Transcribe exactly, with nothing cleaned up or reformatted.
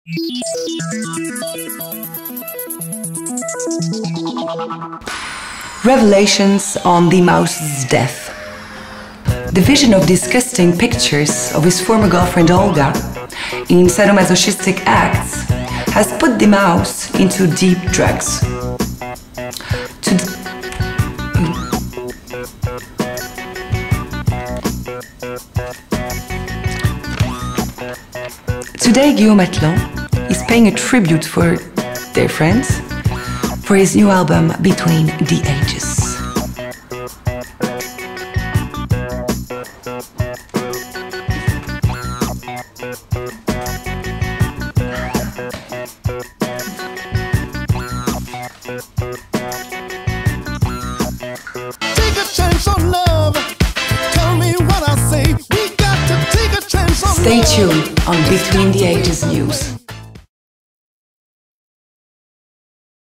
Revelations on the mouse's death. The vision of disgusting pictures of his former girlfriend Olga in sadomasochistic acts has put the mouse into deep drugs. To Today, Guillaume Atlan is paying a tribute for their friends for his new album, Between the Ages. Take a chance on love. Tell me what I say. We got to take a chance on Stay love. tuned on Between the Ages News.